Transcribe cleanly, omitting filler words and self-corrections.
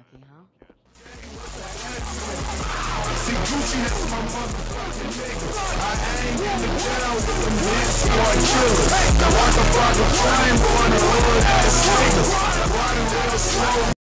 cocky, huh? See Gucci, that's my motherfucking nigga. I ain't in the jail with them hit squad killers. Now I can fuck a flame on the hood ass nigga. Riding real slow.